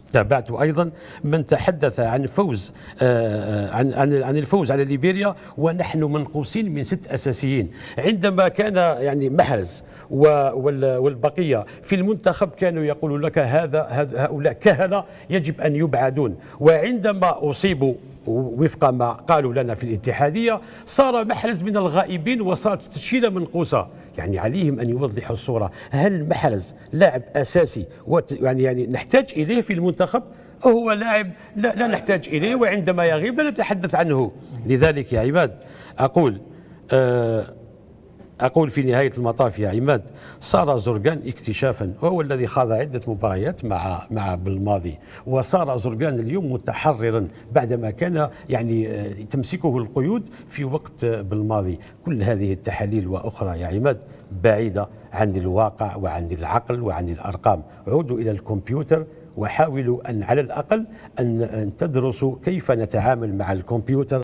تابعت أيضا من تحدث عن فوز عن الفوز على ليبيريا ونحن منقوصين من 6 أساسيين. عندما كان يعني محرز والبقية في المنتخب كانوا يقولوا لك هؤلاء كهنة يجب أن يبعدون، وعندما أصيبوا وفق ما قالوا لنا في الاتحادية صار محرز من الغائبين وصارت تشكيلة منقوصة. يعني عليهم أن يوضحوا الصورة، هل محرز لاعب أساسي يعني نحتاج إليه في المنتخب، أو هو لاعب لا نحتاج إليه وعندما يغيب لا نتحدث عنه؟ لذلك يا عماد أقول في نهاية المطاف يا عماد، صار زرقان اكتشافا، وهو الذي خاض عدة مباريات مع بالماضي، وصار زرقان اليوم متحررا بعدما كان يعني تمسكه القيود في وقت بالماضي. كل هذه التحاليل وأخرى يا عماد بعيدة عن الواقع وعن العقل وعن الأرقام. عودوا إلى الكمبيوتر وحاولوا أن على الأقل أن تدرسوا كيف نتعامل مع الكمبيوتر